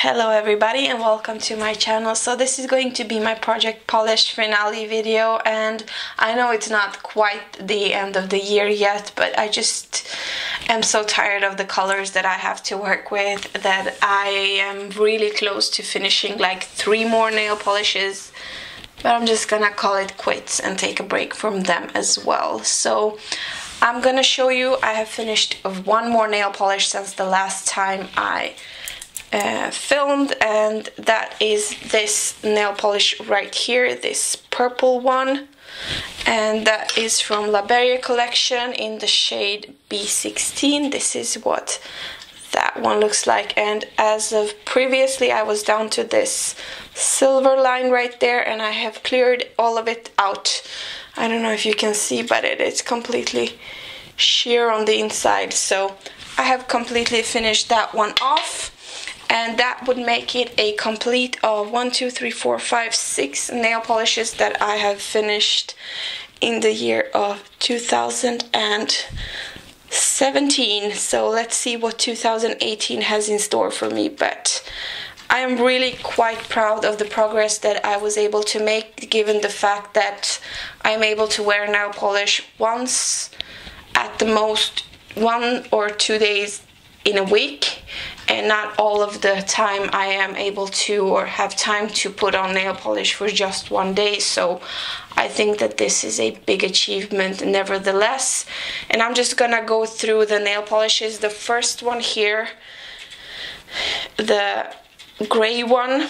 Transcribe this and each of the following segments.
Hello everybody and welcome to my channel. So this is going to be my project polish finale video, and I know it's not quite the end of the year yet, but I just am so tired of the colors that I have to work with that I am really close to finishing like 3 more nail polishes, but I'm just gonna call it quits and take a break from them as well. So I'm gonna show you I have finished 1 more nail polish since the last time I filmed, and that is this nail polish right here, this purple one, and that is from La Beria collection in the shade B16. This is what that one looks like, and as of previously I was down to this silver line right there, and I have cleared all of it out. I don't know if you can see, but it's completely sheer on the inside, so I have completely finished that one off. And that would make it a complete of 6 nail polishes that I have finished in the year of 2017. So let's see what 2018 has in store for me. But I am really quite proud of the progress that I was able to make, given the fact that I'm able to wear nail polish once, at the most 1 or 2 days in a week, and not all of the time I am able to or have time to put on nail polish for just 1 day. So I think that this is a big achievement nevertheless, and I'm just gonna go through the nail polishes. The first one here, the gray one,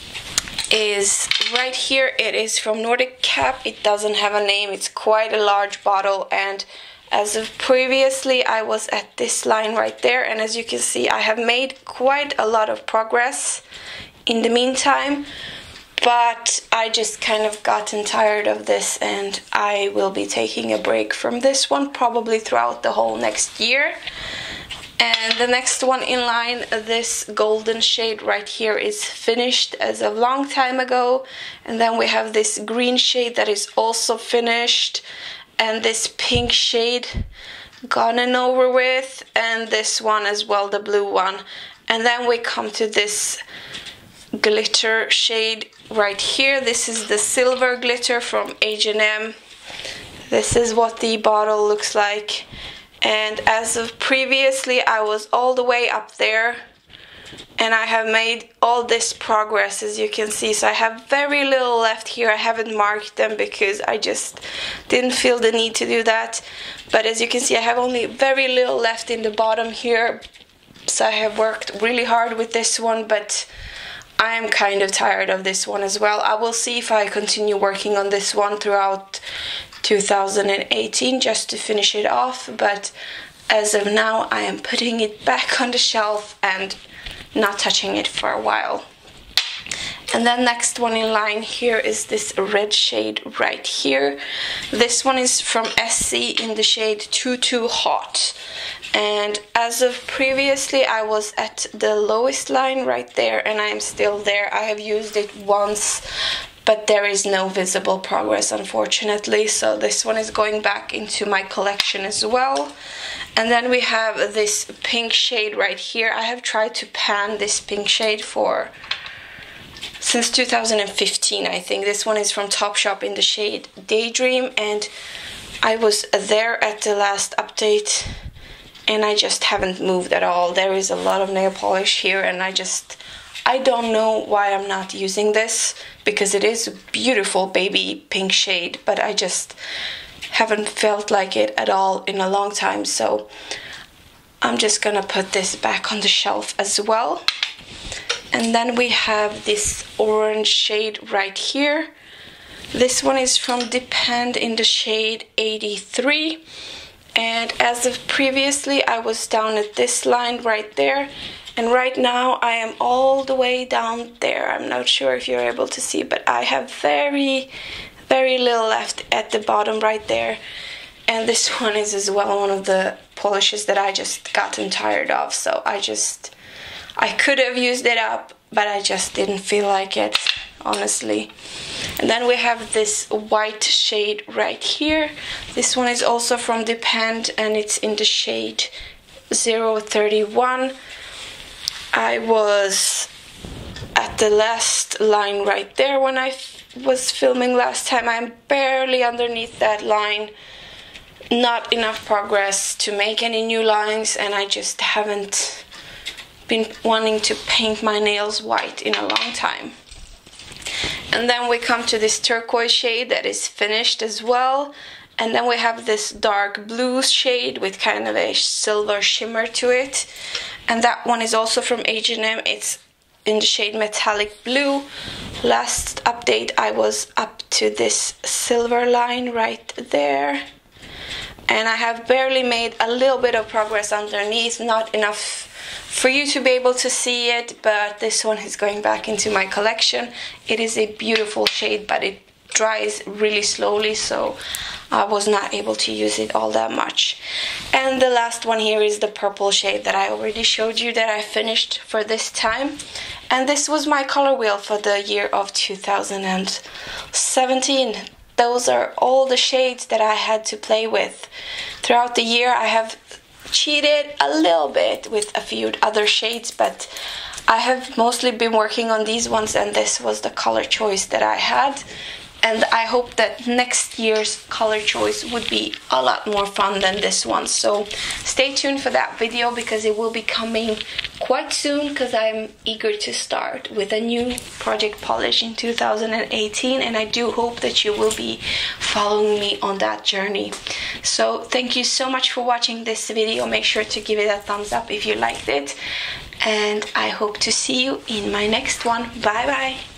is right here. It is from Nordic Cap. It doesn't have a name. It's quite a large bottle, and as of previously I was at this line right there, and as you can see I have made quite a lot of progress in the meantime, but I just kind of gotten tired of this, and I will be taking a break from this one probably throughout the whole next year. And the next one in line, this golden shade right here, is finished as of long time ago, and then we have this green shade that is also finished, and this pink shade gone and over with, and this one as well, the blue one. And then we come to this glitter shade right here. This is the silver glitter from H&M. This is what the bottle looks like, and as of previously I was all the way up there, and I have made all this progress, as you can see. So I have very little left here. I haven't marked them because I just didn't feel the need to do that, but as you can see I have only very little left in the bottom here. So I have worked really hard with this one, but I am kind of tired of this one as well. I will see if I continue working on this one throughout 2018 just to finish it off, but as of now I am putting it back on the shelf and not touching it for a while. And then next one in line here is this red shade right here. This one is from Essie in the shade Too Too Hot, and as of previously I was at the lowest line right there, and I am still there. I have used it once, but there is no visible progress unfortunately, so this one is going back into my collection as well. And then we have this pink shade right here. I have tried to pan this pink shade since 2015 I think. This one is from Topshop in the shade Daydream, and I was there at the last update and I just haven't moved at all. There is a lot of nail polish here, and I don't know why I'm not using this, because it is a beautiful baby pink shade, but I just haven't felt like it at all in a long time. So I'm just gonna put this back on the shelf as well. And then we have this orange shade right here. This one is from Depend in the shade 83, and as of previously I was down at this line right there, and right now I am all the way down there. I'm not sure if you're able to see, but I have very little left at the bottom right there. And this one is as well one of the polishes that I just gotten tired of, so I could have used it up, but I just didn't feel like it, honestly. And then we have this white shade right here. This one is also from Depend, and it's in the shade 031. I was at the last line right there when I was filming last time. I'm barely underneath that line. Not enough progress to make any new lines, and I just haven't been wanting to paint my nails white in a long time. And then we come to this turquoise shade that is finished as well. And then we have this dark blue shade with kind of a silver shimmer to it. And that one is also from H&M. It's in the shade Metallic Blue. Last update I was up to this silver line right there. And I have barely made a little bit of progress underneath, not enough for you to be able to see it, but this one is going back into my collection. It is a beautiful shade, but it dries really slowly, so I was not able to use it all that much. And the last one here is the purple shade that I already showed you that I finished for this time. And this was my color wheel for the year of 2017. Those are all the shades that I had to play with. Throughout the year I have cheated a little bit with a few other shades, but I have mostly been working on these ones, and this was the color choice that I had. And I hope that next year's color choice would be a lot more fun than this one. So stay tuned for that video, because it will be coming quite soon, because I'm eager to start with a new Project Polish in 2018, and I do hope that you will be following me on that journey. So thank you so much for watching this video. Make sure to give it a thumbs up if you liked it, and I hope to see you in my next one. Bye bye.